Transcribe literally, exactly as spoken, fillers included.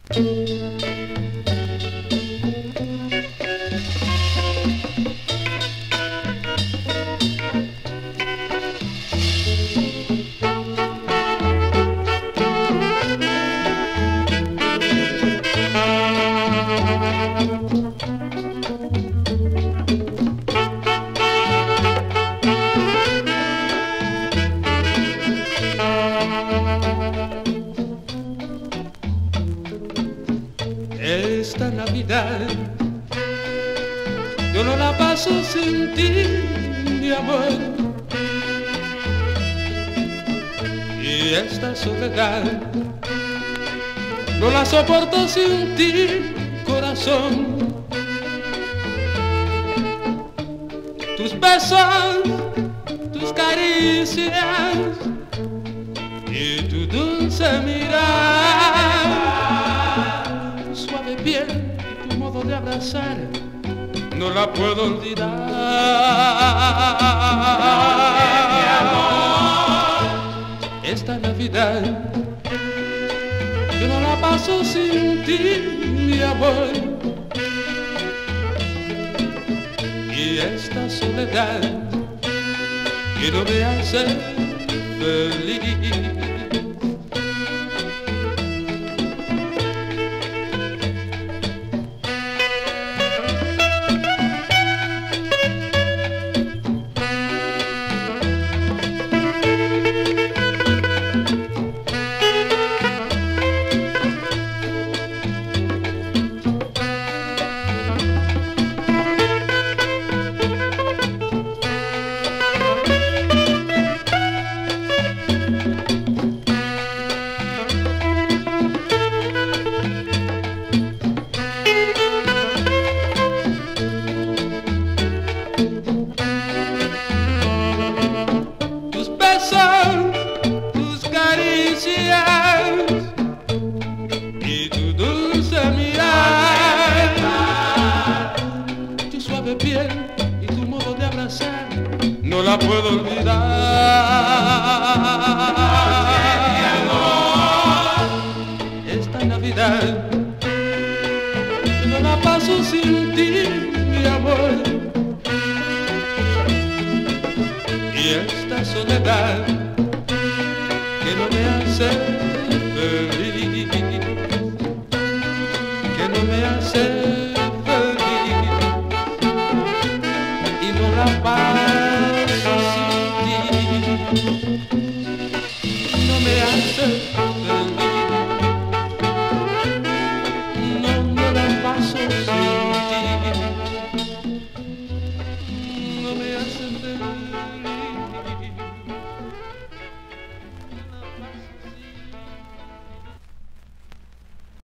Esta Navidad yo no la paso sin ti, mi amor. Y esta soledad no la soporto sin ti, corazón. Tus besos, tus caricias y tu dulce mirar, suave piel y tu modo de abrazar, no la puedo olvidar. Mi amor, esta Navidad yo no la paso sin ti, mi amor. Y esta soledad que no me hace feliz. Tus caricias y tu dulce mirar, tu suave piel y tu modo de abrazar, no la puedo olvidar. Mi amor, esta Navidad no la paso sin ti, mi amor. Y esta soledad que no me hace feliz, que no me hace feliz, y no la paso sin ti, no me hace feliz, no, no la paso sin ti, no me hace feliz.